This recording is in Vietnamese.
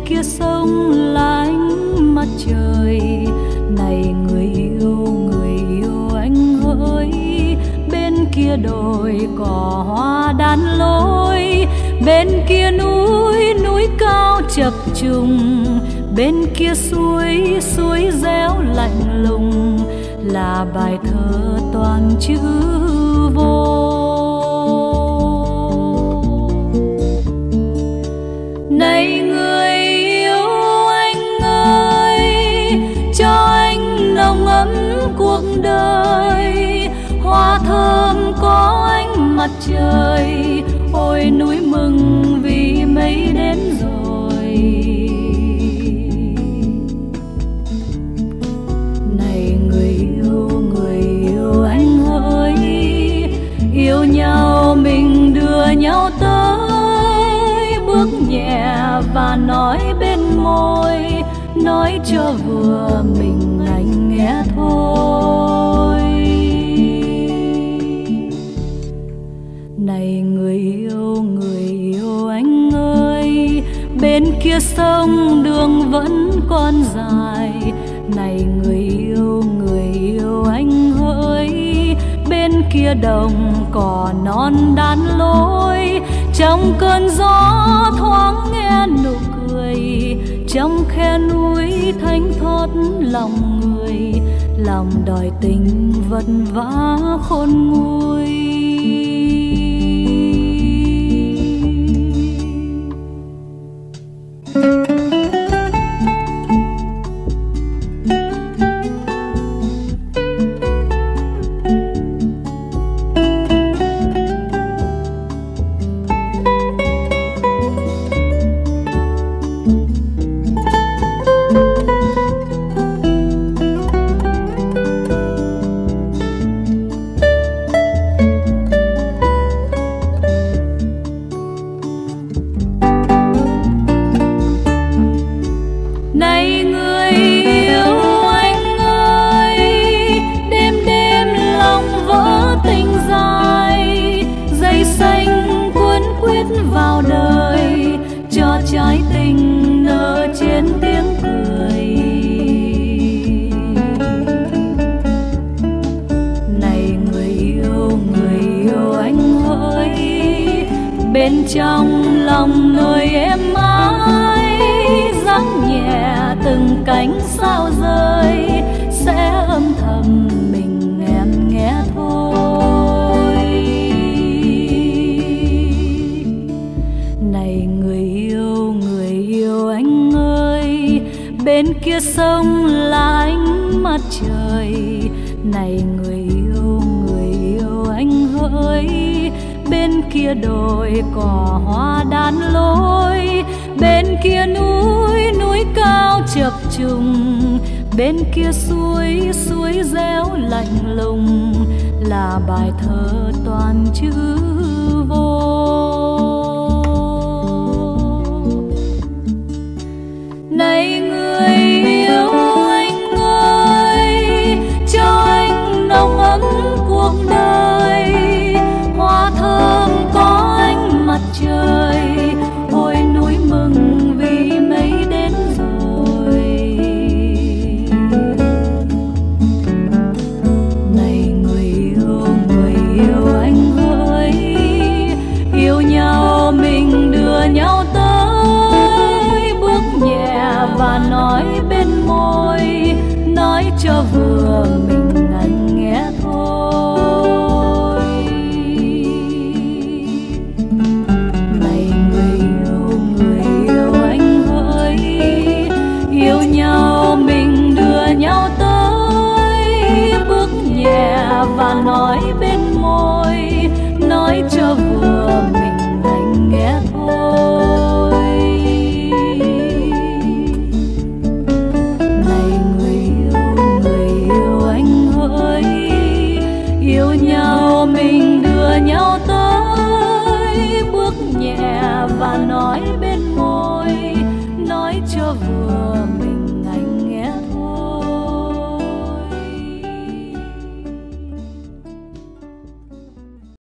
kia sông là ánh mặt trời. Này người yêu anh hỡi, bên kia đồi cỏ hoa đan lối, bên kia núi cao chập trùng, bên kia suối réo lạnh lùng, là bài thơ toàn chữ vô. Này người yêu anh ơi, cho anh nồng ấm cuộc đời, hoa thơm có ánh mặt trời. Ôi núi mừng vì mây đến rồi. Này người yêu anh ơi, yêu nhau mình đưa nhau tới, bước nhẹ và nói bên môi, nói cho vừa mình anh nghe thôi. Này người yêu anh ơi, bên kia sông đường vẫn còn dài. Này người yêu anh hỡi, bên kia đồng cỏ non đan lối, trong cơn gió thoáng nghe nụ cười, trong khe núi thánh thót lòng người, lòng đòi tình vật vã khôn nguôi. Trái tình nở trên tiếng cười. Này người yêu anh hỡi, bên trong lòng nơi êm ái, giăng nhẹ từng cánh sao rơi, sẽ âm thầm mình em nghe thôi. Này người yêu anh ơi, bên kia sông là ánh mặt trời. Này người yêu anh hỡi, bên kia đồi cỏ hoa đan lối, bên kia núi cao chập trùng, bên kia suối réo lạnh lùng, là bài thơ toàn chữ vô. Này người yêu anh ơi, cho anh nồng ấm cuộc đời, hoa thơm có ánh mặt trời. Ôi núi mừng vì mây đến rồi. Này người yêu anh ơi, yêu nhau mình đưa nhau tới, bước nhẹ và nói bên môi, nói cho vừa mình anh nghe thôi. Này người yêu anh hỡi, yêu nhau mình đưa nhau tới, bước nhẹ và nói bên môi, nói cho vừa mình anh nghe thôi. Yêu nhau mình đưa nhau tới, bước nhẹ và nói bên môi,